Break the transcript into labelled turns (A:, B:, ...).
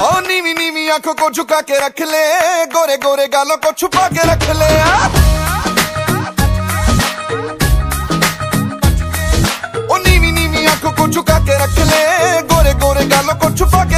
A: ओ नीवी नीवी आंखों को झुका के रख ले, गोरे गोरे गालों को छुपा के रख ले। ओ नीवी नीवी आंखों को झुका के रख ले, गोरे गोरे गालों को छुपा के